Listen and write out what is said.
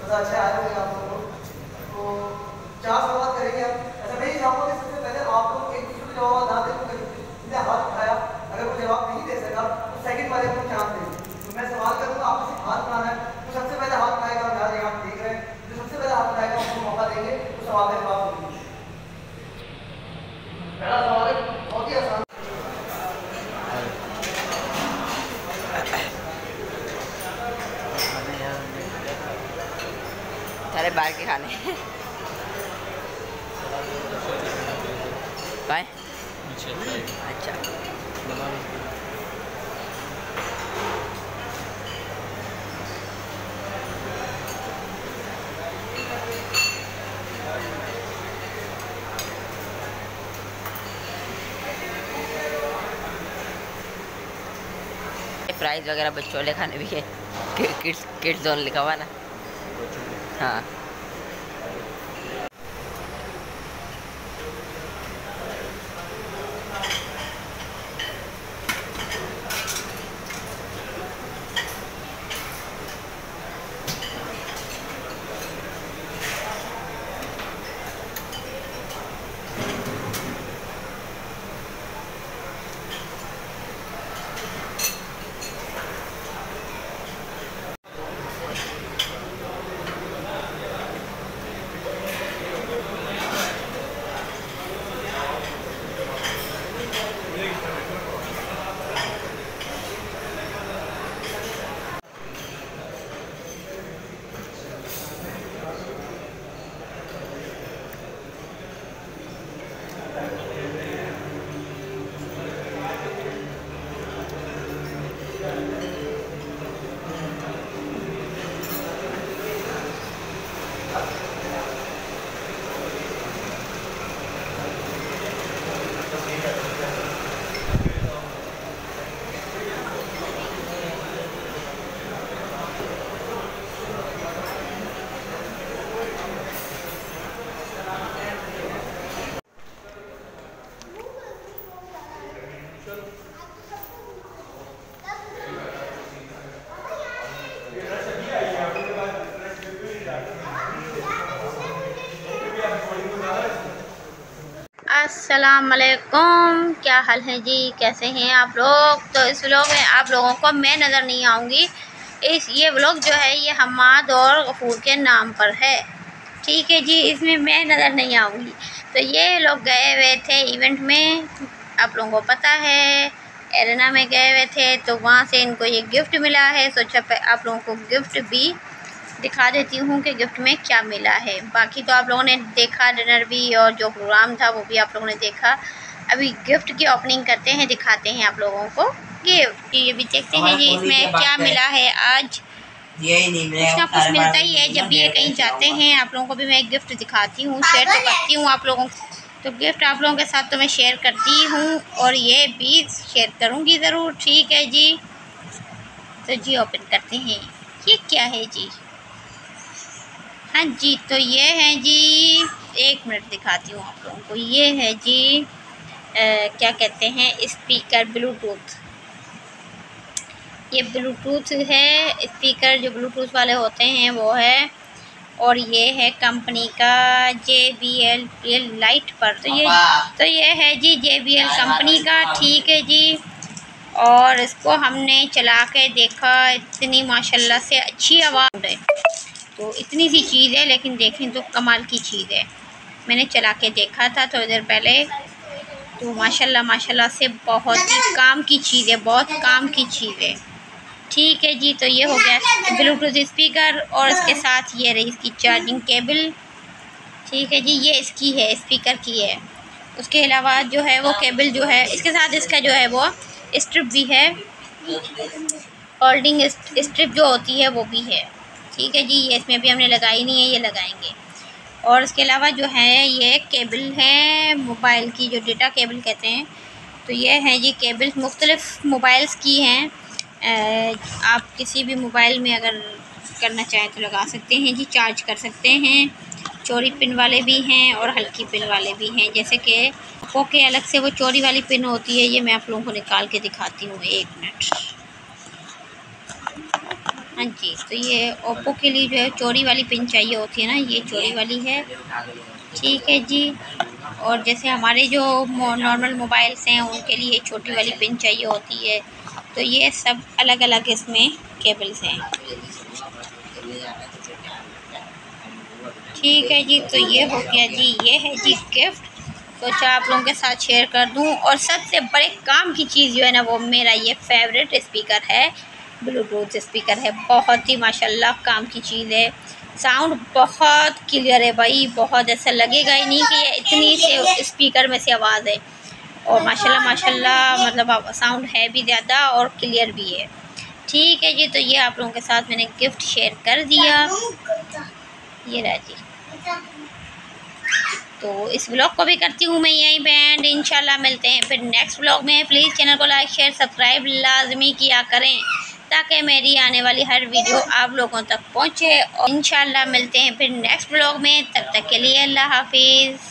अच्छे आए होंगे आप लोग। तो क्या शुरुआत करेंगे हम? ऐसा मैं ही चाहूँगा कि सबसे पहले आप लोग एक दूसरे को जवाब ना दें, जिसने हाथ उठाया अगर वो जवाब नहीं दे सका तो सेकंड वाले को चांस दें। तो मैं सवाल करूँगा आपसे हाथ उठाना है, तो सबसे पहले हाथ उठाएगा, हम ध्यान देंगे, आप देख रहे हैं, जो सबसे पहले हाथ उठाएगा उसको मौका देंगे तो सवाल का जवाब देंगे। पहला सवाल है बहुत ही आसान। सारे बाहर के खाने बाय। अच्छा प्राइस वगैरह बच्चों वाले खाने भी है, किड्स जोन लिखा हुआ ना। हाँ अस्सलामुअलैकुम, क्या हाल है जी, कैसे हैं आप लोग। तो इस व्लॉग में आप लोगों को मैं नज़र नहीं आऊँगी। ये व्लॉग जो है ये हम्माद और गफूर के नाम पर है, ठीक है जी। इसमें मैं नज़र नहीं आऊँगी। तो ये लोग गए हुए थे इवेंट में, आप लोगों को पता है एरेना में गए हुए थे, तो वहाँ से इनको ये गिफ्ट मिला है। सोचा आप लोगों को गिफ्ट भी दिखा देती हूँ कि गिफ्ट में क्या मिला है। बाकी तो आप लोगों ने देखा डिनर भी, और जो प्रोग्राम था वो भी आप लोगों ने देखा। अभी गिफ्ट की ओपनिंग करते हैं, दिखाते हैं आप लोगों को गिफ्ट। ये भी देखते हैं जी इसमें क्या मिला है आज। कुछ ना कुछ मिलता ही है जब ये कहीं जाते हैं। आप लोगों को भी मैं गिफ्ट दिखाती हूँ, शेयर तो करती हूँ आप लोगों को। तो गिफ्ट आप लोगों के साथ तो मैं शेयर करती हूँ, और ये भी शेयर करूँगी ज़रूर, ठीक है जी। तो जी ओपन करते हैं, ये क्या है जी। हाँ जी, तो ये है जी, एक मिनट दिखाती हूँ आप लोगों को। ये है जी क्या कहते हैं, स्पीकर ब्लूटूथ। ये ब्लूटूथ है, स्पीकर जो ब्लूटूथ वाले होते हैं वो है। और ये है कंपनी का JBL लाइट पर। तो ये है जी JBL कंपनी का, ठीक है जी। और इसको हमने चला के देखा, इतनी माशाल्लाह से अच्छी आवाज़ है। तो इतनी सी चीज़ है, लेकिन देखें तो कमाल की चीज़ है। मैंने चला के देखा था थोड़ी देर पहले, तो माशाल्लाह माशाल्लाह से बहुत ही काम की चीज़ है, बहुत काम की चीज़ है, ठीक है जी। तो ये हो गया ब्लूटूथ स्पीकर, और इसके साथ ये रही इसकी चार्जिंग केबल, ठीक है जी। ये इसकी है, स्पीकर की है। उसके अलावा जो है वो केबल जो है इसके साथ, इसका जो है वो स्ट्रिप भी है, होल्डिंग स्ट्रिप जो होती है वो भी है, ठीक है जी। ये इसमें अभी हमने लगाई नहीं है, ये लगाएंगे। और इसके अलावा जो है ये केबल है मोबाइल की, जो डेटा केबल कहते हैं। तो ये है जी केबल, मुख्तलिफ़ मोबाइल्स की हैं। आप किसी भी मोबाइल में अगर करना चाहें तो लगा सकते हैं जी, चार्ज कर सकते हैं। चौड़ी पिन वाले भी हैं और हल्की पिन वाले भी हैं। जैसे कि ओप्पो के अलग से वो चौड़ी वाली पिन होती है, ये मैं आप लोगों को निकाल के दिखाती हूँ, एक मिनट। हाँ जी, तो ये ओप्पो के लिए जो है चौड़ी वाली पिन चाहिए होती है ना, ये चौड़ी वाली है। ठीक है जी। और जैसे हमारे जो नॉर्मल मोबाइल्स हैं उनके लिए छोटी वाली पिन चाहिए होती है। तो ये सब अलग अलग इसमें केबल्स हैं। ठीक है जी, तो ये हो गया जी, ये है जी गिफ्ट। सोचा आप लोगों के साथ शेयर कर दूं। और सबसे बड़े काम की चीज़ जो है ना, वो मेरा ये फेवरेट स्पीकर है, ब्लूटूथ स्पीकर है। बहुत ही माशाल्लाह काम की चीज़ है। साउंड बहुत क्लियर है भाई, बहुत ऐसा लगेगा ही नहीं कि ये इतनी से स्पीकर में से आवाज़ है। और माशाल्लाह माशाल्लाह मतलब साउंड है भी ज़्यादा और क्लियर भी है। ठीक है जी, तो ये आप लोगों के साथ मैंने गिफ्ट शेयर कर दिया। ये रहा जी। तो इस व्लॉग को भी करती हूँ मैं यहीं पे एंड। इंशाल्लाह मिलते हैं फिर नेक्स्ट व्लॉग में। प्लीज़ चैनल को लाइक शेयर सब्सक्राइब लाजमी किया करें ताकि मेरी आने वाली हर वीडियो आप लोगों तक पहुँचे। और इंशाल्लाह मिलते हैं फिर नेक्स्ट व्लॉग में। तब तक के लिए अल्लाह हाफिज़।